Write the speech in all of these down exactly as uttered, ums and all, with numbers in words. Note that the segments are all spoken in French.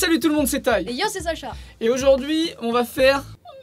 salut tout le monde, c'est Tai. Et yo, c'est Sacha. Et aujourd'hui, on va faire...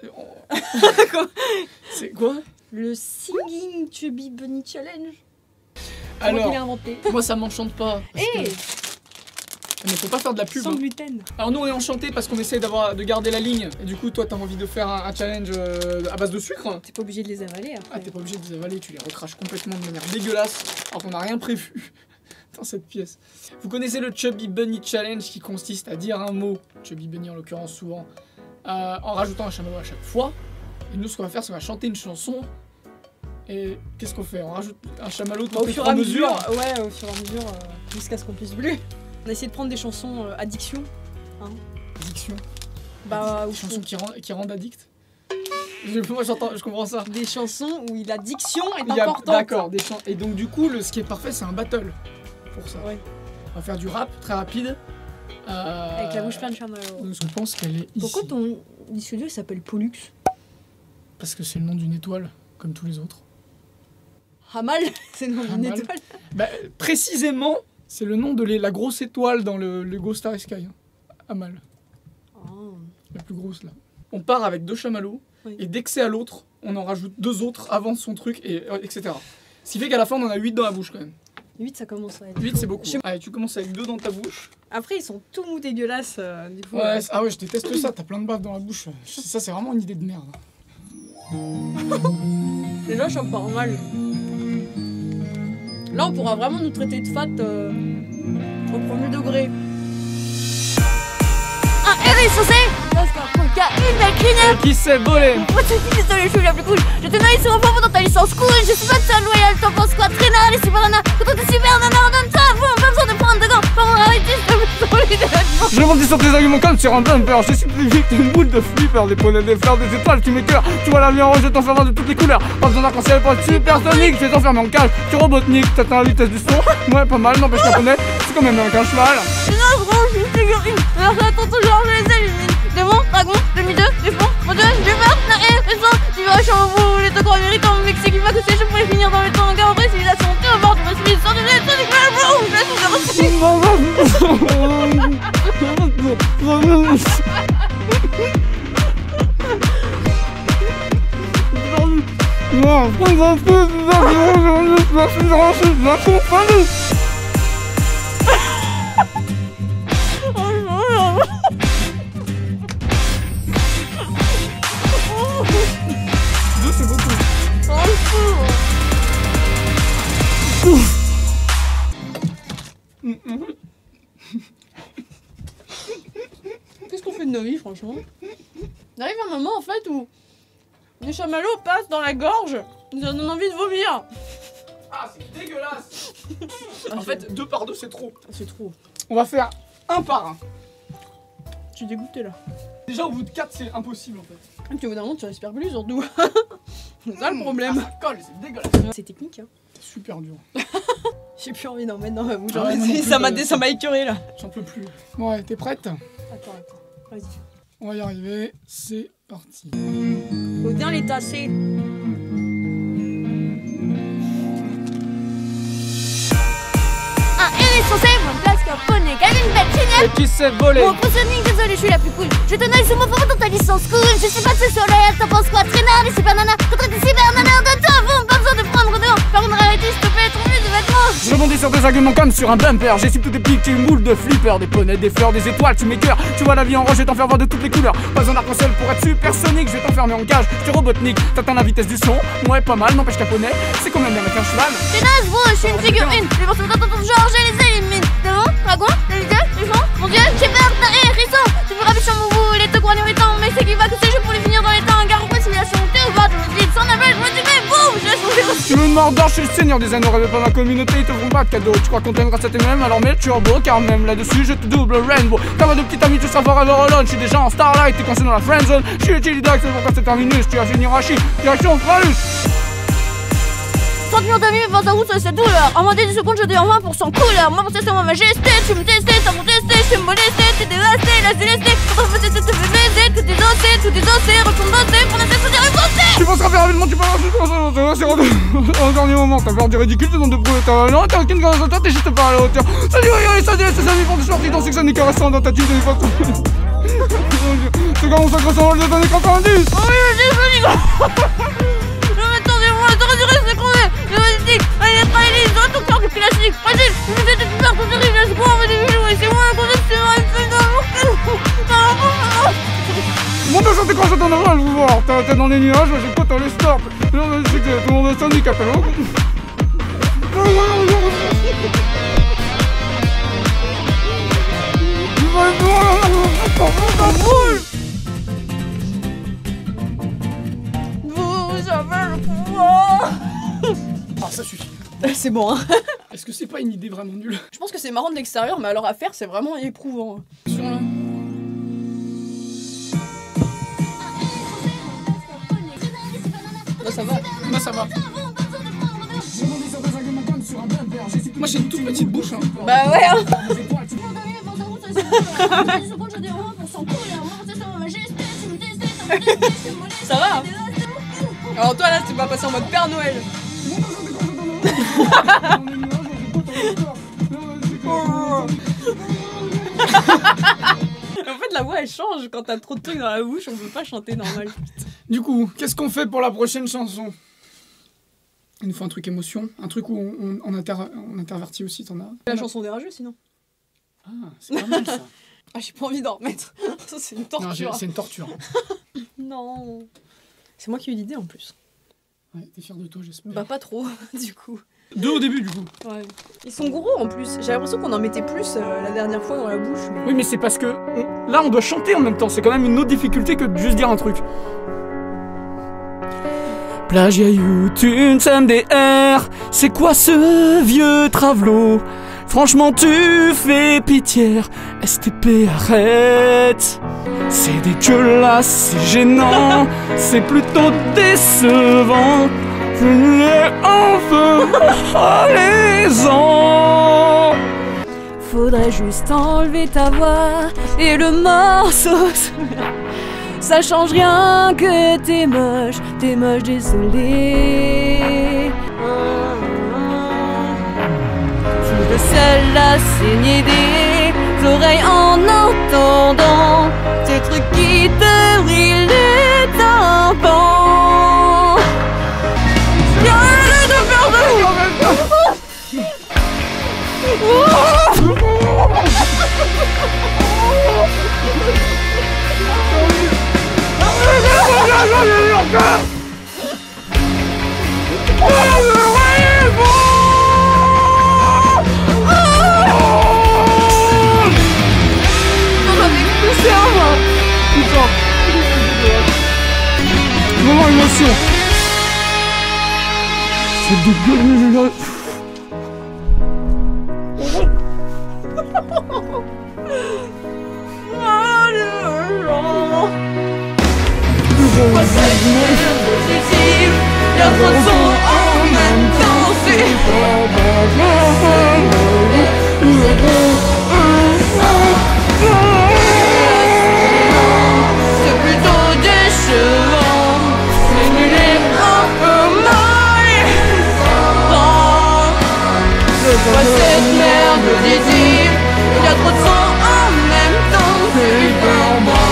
C'est quoi? Le Singing Chubby Bunny Challenge. Alors, moi, inventé. moi ça m'enchante pas. Eh, que... Mais faut pas faire de la pub. sans hein. gluten. Alors nous on est enchantés parce qu'on essaie d'avoir de garder la ligne. Et du coup toi t'as envie de faire un, un challenge euh, à base de sucre. T'es pas obligé de les avaler après. Ah t'es pas obligé de les avaler, tu les recraches complètement de manière dégueulasse alors qu'on n'a rien prévu dans cette pièce. Vous connaissez le Chubby Bunny Challenge qui consiste à dire un mot, Chubby Bunny en l'occurrence souvent, euh, en rajoutant un chamallow à chaque fois. Et nous ce qu'on va faire c'est qu'on va chanter une chanson. Et qu'est-ce qu'on fait? On rajoute un chamallow toutes Au les fur et trois à mesure. mesures. Ouais, au fur et à mesure, euh, jusqu'à ce qu'on puisse plus. On a essayé de prendre des chansons euh, addiction. Hein. Addiction. Bah, Des où chansons qui rendent, qui rendent addict. Je, moi j'entends, je comprends ça. des chansons où l'addiction est Il y a- importante. D'accord, des chants. Et donc du coup, le, ce qui est parfait, c'est un battle pour ça. Ouais. On va faire du rap très rapide. Euh, Avec la bouche pleine de chamallow. Donc je pense qu'elle est ici. Pourquoi ton disque dur il s'appelle Pollux? Parce que c'est le nom d'une étoile, comme tous les autres. Hamal, c'est le nom d'une Hamal. étoile. Bah, précisément, c'est le nom de les- la grosse étoile dans le Lego Starry Sky. hein. Amal, Oh. la plus grosse là. On part avec deux chamallows, Oui. et dès que c'est à l'autre, on en rajoute deux autres avant son truc, et, et cetera. Ce qui fait qu'à la fin, on en a huit dans la bouche quand même. huit, ça commence à être. huit, c'est beaucoup. Je- Allez, tu commences avec deux dans ta bouche. Après, ils sont tout mous dégueulasses. Euh, du coup, Ouais, euh, c'est- ah ouais, je déteste ça, t'as plein de baves dans la bouche. Ça, c'est vraiment une idée de merde. déjà, je chante pas mal. Là, on pourra vraiment nous traiter de fat euh, au premier degré. Un hérissocé parce qu'un truc a une belle crinière. Qui s'est volé? Moi tu dis désolé, je suis la plus cool. Je te noie sur un pauvre dans ta licence cool. Je suis pas de seule loyale, t'en penses quoi? Traînard, les super nanas. Quand t'es super nana, redonne-toi. Vous, pas besoin de prendre de gants. Par mon arrêté, je te mets sur les déplacements. Je rebondis sur tes arguments comme sur un bumper. Je suis plus vite une boule de flipper. Des poneys, des fleurs, des étoiles, tu m'écœures. Tu vois la vie en rose, je t'enferme de toutes les couleurs. Pas besoin d'arc-en-ciel pour être supersonique. Je vais t'enfermer en cage. Tu robotnique, t'atteins la vitesse du son. Ouais, pas mal, n'empêche qu'un poney, c'est quand même un qu'un cheval. Je suis gros, je suis figurine. Alors j'attends toujours, je les élimine. Démon, dragon, demi-deux, défend. Mon dieu, j'ai peur, la haine, et ça. Tu vas chez vous, les deux grands méritants. Mais c'est qui va que c'est, je pourrais finir dans les temps. Car en vrai, civilisation, t'es au bord de ma civilisation. Tu sais, tu fais le boum, je laisse Deux, c'est beaucoup. Qu'est-ce qu'on fait de nos vies, franchement? On arrive à un moment, en fait, où les chamallows passent dans la gorge. Ça donne envie de vomir. Ah, c'est dégueulasse. En fait, deux par deux, c'est trop. C'est trop. On va faire un par un. Je suis dégoûtée, là. Déjà, au bout de quatre, c'est impossible en fait. Et puis au bout d'un moment, tu respires plus, surtout. C'est ça le problème. Ah, ça colle, c'est dégueulasse. C'est technique, hein. C'est super dur. J'ai plus envie d'en mettre dans ma bouche. Ah ouais, moi non plus, ça m'a euh, dé- ça m'a écœuré, là. J'en peux plus. Bon, ouais, t'es prête? Attends, attends. Vas-y. On va y arriver. C'est parti. Faut bien les tasser. Un hérissocé, moins de place qu'un poney. Quelle une belle crinière. Et qui s'est volé? Mon Sonic, désolé, je suis la plus cool. Je te noie sur mon pauvre dans ta licence cool. Je suis pas de ce soleil, t'en penses quoi? Traînard, les super nanas. Contre des super nanas, donne-toi, vous, pas besoin de prendre de gants. Par une réalité, s'il te plaît, ton de vêtements. Je rebondis sur tes arguments comme sur un bumper. J'essuie tous tes pics, tu moule de flipper. Des poneys, des fleurs, des étoiles, tu m'écœures. Tu vois la vie en rose, je vais t'en faire voir de toutes les couleurs. Pas besoin d'arc-en-ciel pour être supersonique. Je vais t'enfermer en cage, tu robotnique. T'atteins la vitesse du son. Ouais, pas mal, n'empêche qu'un poney, c'est quand même bien avec un cheval. T'es naze, gros, je suis une figurine. Les morceaux dans ton genre, je les élimine. Démon, dragon, demi-deux, défend. Mon dieu, j'ai peur, la hérisson. Tu veux ravicher mon bout, les deux grands irritants. Mais c'est qui va que c'est, je pour les finir dans les temps. Car après, simulation, t'es au bord de mon vide. Sans appel, je me dis, mais boum, je laisse mourir. Tu me mordors, je suis le seigneur des anneaux. Rêve pas ma communauté, ils te feront pas de cadeaux. Tu crois qu'on t'aime grâce à tes mêmes, alors mets le turbo. Car même là-dessus, je te double rainbow. T'as pas de petit ami, tu seras forever alone. Je suis déjà en starlight, t'es coincé dans la friendzone. Je suis le chili dog, c'est pourquoi c'est terminus. Tu vas finir à chier, direction Fralus. trente millions d'amis, vingt à route, c'est douleur. En moins de dix secondes, je deviens vingt pour cent couleur. Moi, pour c'est ma majesté. Tu me testais, t'as mon testé. Je suis molesté, t'es dévasté, la célesté. Quand on fait, c'est te fait baiser. Tout désossé, tout désossé. Retourne bosser, pour la tête, faut dire bosser. Tu va se rappeler rapidement, tu peux lancer. C'est rendu au dernier moment. T'as peur du ridicule, tu donnes de prouver ta valeur. T'as aucune grâce à toi, t'es juste pas à la hauteur. Salut, regardez, ça dit, c'est sa vie pour des sorties dans que ça n'est caressant dans ta tête, t'es pas tout. Ce gars, on s'accroche en le années quatre-vingt-dix. Oh oui, je dis, je dis. Non mais attendez-moi, t'aurais dû rester crevé. Le magnétique, allez, allez, dans ton cœur du classique. Vas-y, je vous ai tout faire, tout arrive, là, c'est quoi, on va déjouer. C'est moi, qu'on est sur un peu d'amour. Mon Dieu, j'étais quand j'étais en avant, je vous voir. T'es dans les nuages, j'ai quoi, t'as les stars. Non, mais c'est que tout le monde est handicapé. Vous avez le pouvoir. Ah, ça suffit. C'est bon, hein. Est-ce que c'est pas une idée vraiment nulle? Je pense que c'est marrant de l'extérieur, mais alors à faire, c'est vraiment éprouvant. Sur un- Là, ça va. Moi, ça va. Moi, j'ai une toute petite bouche. Hein. Bah ouais, hein. Ça va, hein. Alors toi, là, c'est pas passé en mode Père Noël. En fait, la voix, elle change. Quand t'as trop de trucs dans la bouche, on peut pas chanter normal. Du coup, qu'est-ce qu'on fait pour la prochaine chanson? Il nous faut un truc émotion, un truc où on, on, on, inter, on intervertit aussi, t'en as? La chanson des rageux, sinon. Ah, c'est pas mal ça. Ah, j'ai pas envie d'en remettre. Ça, c'est une Non, j'ai- torture. c'est une torture. Non. C'est moi qui ai eu l'idée en plus. Ouais, t'es fier de toi, j'espère. Bah, pas trop, du coup. Deux au début, du coup. Ouais. Ils sont gros en plus. J'ai l'impression qu'on en mettait plus euh, la dernière fois dans la bouche. Mais... Oui, mais c'est parce que on- là, on doit chanter en même temps. C'est quand même une autre difficulté que de juste dire un truc. Plagia YouTube, M D R, c'est quoi ce vieux travelot? Franchement, tu fais pitié. S T P, arrête. C'est dégueulasse, c'est gênant, c'est plutôt décevant. Et enfin, allez-en. Faudrait juste enlever ta voix et le morceau. Ça change rien que t'es moche, t'es moche, désolé. Je suis le seul à saigner des oreilles en entendant ces trucs qui te brillent les tympans. J'arrête de faire de Moment émotion. C'est dégueulasse. Y'a trop de sons en même temps, c'est c'est plutôt décevant. C'est nul et un peu malaisant. Je vois cette merde désir. Y'a trop de sons en même temps, c'est hyper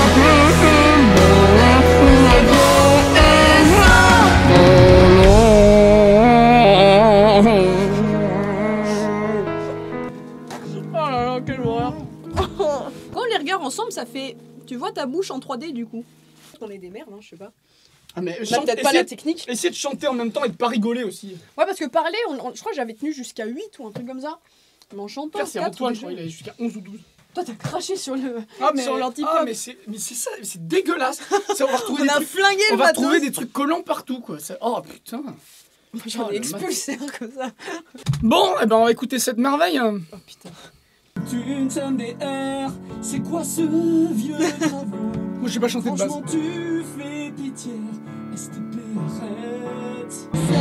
ensemble, ça fait... Tu vois ta bouche en trois D, du coup. On est des merdes, hein, je sais pas. Ah, mais On a chante- peut-être pas la essayez- technique. Essayez de chanter en même temps et de pas rigoler aussi. Ouais, parce que parler, on- on- je crois que j'avais tenu jusqu'à huit ou un truc comme ça. Mais en chantant, Pierre, c'est quatre, Antoine, je déjà. crois, il allait jusqu'à onze ou douze. Toi, t'as craché sur le Ah, mais, sur l'antipop. ah, mais c'est mais c'est ça, c'est dégueulasse. Ça, on va retrouver On des a trucs, flingué on le va matos. retrouver des trucs collants partout, quoi. Ça- Oh putain. J'en Oh, ai le expulsé un comme ça. Bon, eh ben on va écouter cette merveille. Oh putain. Une somme des R, c'est quoi ce vieux travaux? Moi, j'ai pas chanté de base. Franchement, tu fais pitié. S T P, arrête.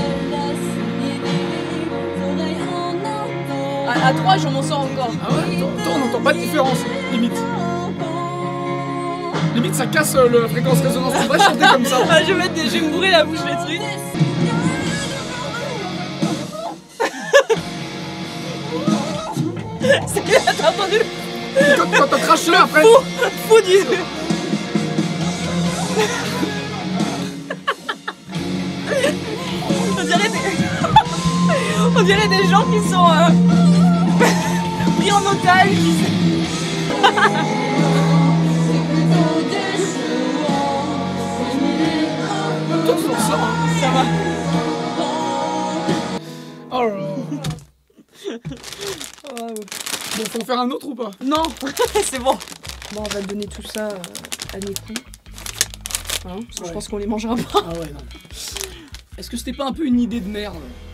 À, à trois, je m'en sors encore. Ah ouais, toi, toi, on n'entend pas de différence, limite. Limite, ça casse euh, la fréquence résonance. On va chanter comme ça. Ah, je vais, mettre des... je vais me bourrer la bouche là-dessus. T'as entendu? Quand, quand t'as craché après. Fou, fou du... On dirait des... On dirait des gens qui sont euh... pris en otage. Toi, tu t'en sors, hein. Ça va. Oh là là. Oh, ouais. Bon, faut en faire un autre ou pas? Non, c'est bon. Bon, on va donner tout ça euh, à Nico. Hein, parce que Ouais. je pense qu'on les mangera pas. Ah ouais, non. Est-ce que c'était pas un peu une idée de merde?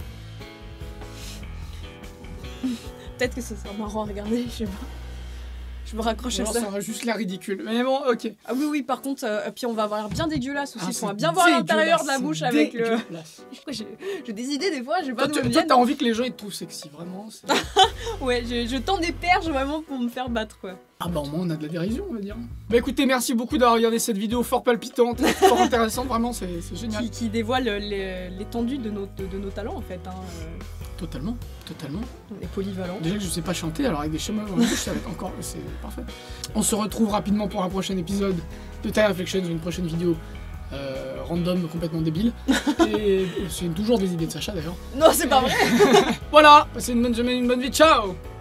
Peut-être que ça sera marrant à regarder, je sais pas. Je me raccroche à Non, ça. ça aura juste l'air ridicule. Mais bon, ok. Ah oui, oui, par contre, euh, puis on va avoir l'air bien dégueulasse aussi. Ah, on va c'est bien voir l'intérieur de la dégueulasse, bouche c'est avec le... dégueulasse. J'ai j'ai des idées des fois, je sais pas Toi, d'où tu- elles toi, viennent. t'as envie que les gens ils te trouvent sexy, vraiment. c'est- Ouais, je, je tends des perches vraiment pour me faire battre, quoi. Ah bah au moins on a de la dérision, on va dire. Bah écoutez, merci beaucoup d'avoir regardé cette vidéo fort palpitante, fort intéressante, vraiment, c'est c'est génial. Qui, qui dévoile les- l'étendue de nos, de, de nos talents, en fait. Hein. Euh, Totalement, totalement. On est polyvalent. Déjà que je sais pas chanter, alors avec des schémas dans la bouche, ça va être encore, c'est parfait. On se retrouve rapidement pour un prochain épisode de Time Reflections, une prochaine vidéo euh, random, complètement débile. Et c'est toujours des idées de Sacha d'ailleurs. Non, c'est pas vrai. Voilà, passez une bonne semaine, une bonne vie, ciao!